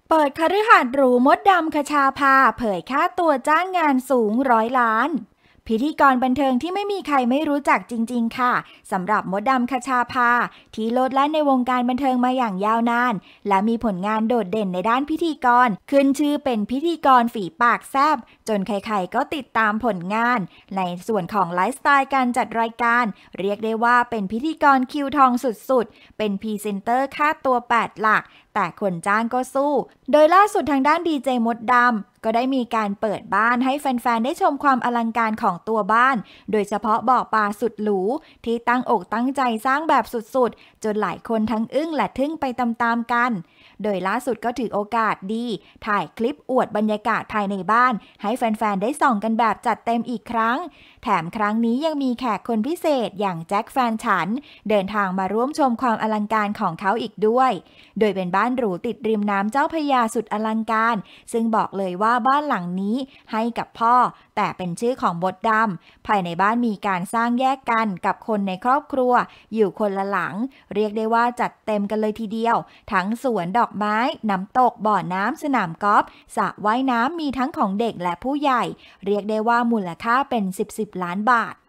เปิดคฤหาสน์หรูมดดำคชาภาเผยค่าตัวจ้างงานสูง100 ล้านพิธีกรบันเทิงที่ไม่มีใครไม่รู้จักจริงๆค่ะสำหรับมดดำคชาภาที่โลดแล่นในวงการบันเทิงมาอย่างยาวนานและมีผลงานโดดเด่นในด้านพิธีกรขึ้นชื่อเป็นพิธีกรฝีปากแซบจนใครๆก็ติดตามผลงานในส่วนของไลฟ์สไตล์การจัดรายการเรียกได้ว่าเป็นพิธีกรคิวทองสุดๆเป็นพรีเซนเตอร์ค่าตัว8หลักแต่คนจ้างก็สู้โดยล่าสุดทางด้านดีเจมดดำก็ได้มีการเปิดบ้านให้แฟนๆได้ชมความอลังการของตัวบ้านโดยเฉพาะบ่อปลาสุดหรูที่ตั้งอกตั้งใจสร้างแบบสุดๆจนหลายคนทั้งอึ้งและทึ่งไปตามๆกันโดยล่าสุดก็ถือโอกาสดีถ่ายคลิปอวดบรรยากาศภายในบ้านให้แฟนๆได้ส่องกันแบบจัดเต็มอีกครั้งแถมครั้งนี้ยังมีแขกคนพิเศษอย่างแจ็คแฟนฉันเดินทางมาร่วมชมความอลังการของเขาอีกด้วยโดยเป็นบ้านหรูติดริมน้ำเจ้าพระยาสุดอลังการซึ่งบอกเลยว่าบ้านหลังนี้ให้กับพ่อแต่เป็นชื่อของมดดำภายในบ้านมีการสร้างแยกกันกับคนในครอบครัวอยู่คนละหลังเรียกได้ว่าจัดเต็มกันเลยทีเดียวทั้งสวนดอกไม้น้ำตกบ่อน้ำสนามกอล์ฟสระว่ายน้ำมีทั้งของเด็กและผู้ใหญ่เรียกได้ว่ามูลค่าเป็น10 ล้านบาท